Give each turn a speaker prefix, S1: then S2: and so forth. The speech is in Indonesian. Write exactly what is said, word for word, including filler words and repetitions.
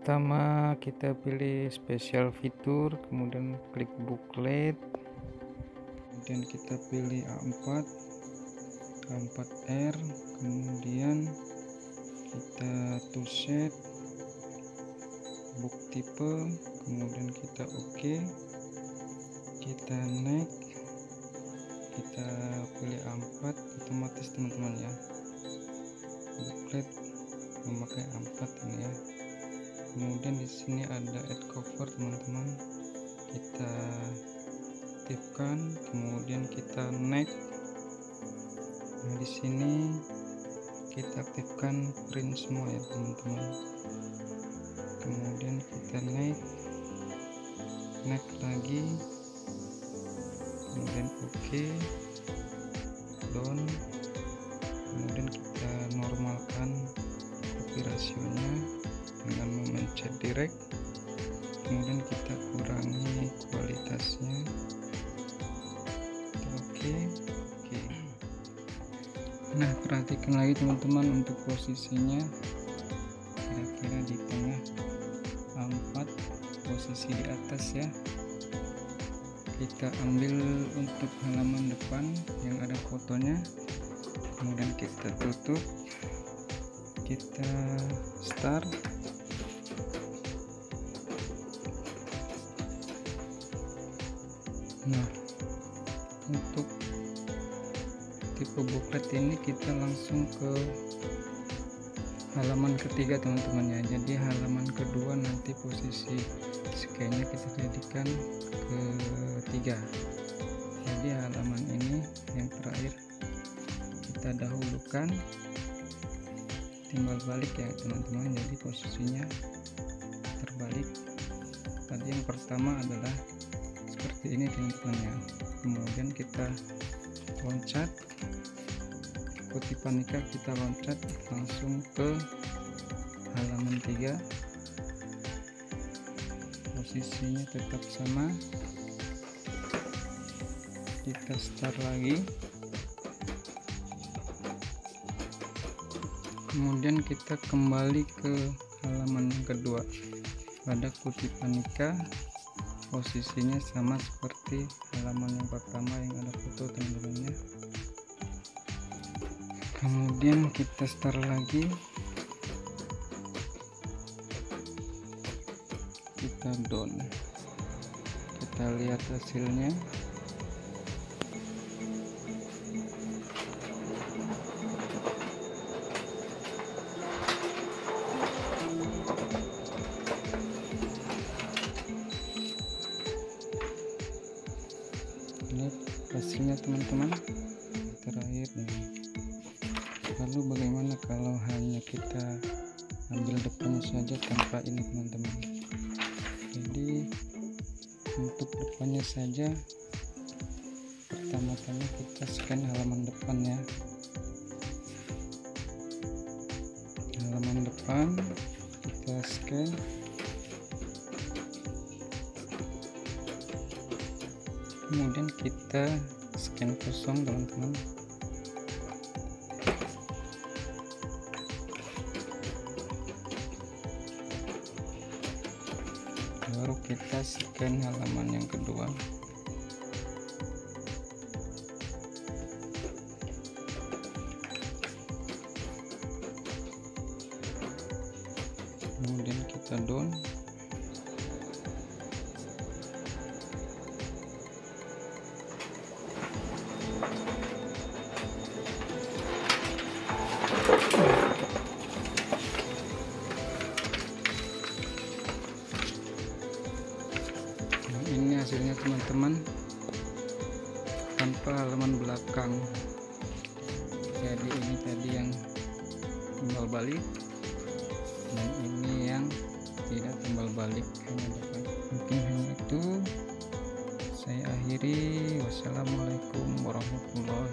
S1: Pertama kita pilih special fitur, kemudian klik booklet, kemudian kita pilih A empat A empat R, kemudian kita toolset, book type, kemudian kita OK, kita next, kita pilih A empat, otomatis teman-teman ya, booklet memakai A empat ini ya. Kemudian di sini ada add cover teman-teman, kita aktifkan, kemudian kita next. Nah di sini kita aktifkan print semua ya teman-teman, kemudian kita next, next lagi, kemudian OK, down, kemudian kita normalkan copy rasionya dengan memencet direct, kemudian kita kurangi kualitasnya. Oke, oke. Nah perhatikan lagi teman-teman untuk posisinya, kira-kira di tengah A empat, posisi di atas ya. Kita ambil untuk halaman depan yang ada fotonya, kemudian kita tutup, kita start. Nah untuk tipe booklet ini kita langsung ke halaman ketiga teman-teman ya. Jadi halaman kedua nanti posisi scan-nya kita jadikan ketiga. Jadi halaman ini yang terakhir kita dahulukan, timbal balik ya teman-teman, jadi posisinya terbalik. Tadi yang pertama adalah seperti ini teman-teman ya, kemudian kita loncat, kutipan nikah kita loncat langsung ke halaman tiga, posisinya tetap sama, kita start lagi, kemudian kita kembali ke halaman yang kedua pada kutipan nikah, posisinya sama seperti halaman yang pertama yang ada foto teman-teman ya. Kemudian kita start lagi, kita down, kita lihat hasilnya. Ini hasilnya teman-teman terakhir nih. Lalu bagaimana kalau hanya kita ambil depannya saja tanpa ini teman-teman? Jadi untuk depannya saja, pertama-tama kita scan halaman depan ya, halaman depan kita scan, kemudian kita scan kosong teman-teman, baru kita scan halaman yang kedua, kemudian kita down, ini hasilnya teman-teman tanpa halaman belakang. Jadi ini tadi yang timbal balik dan ini yang tidak timbal balik, hanya depan. Mungkin hanya itu, saya akhiri. Wassalamualaikum warahmatullahi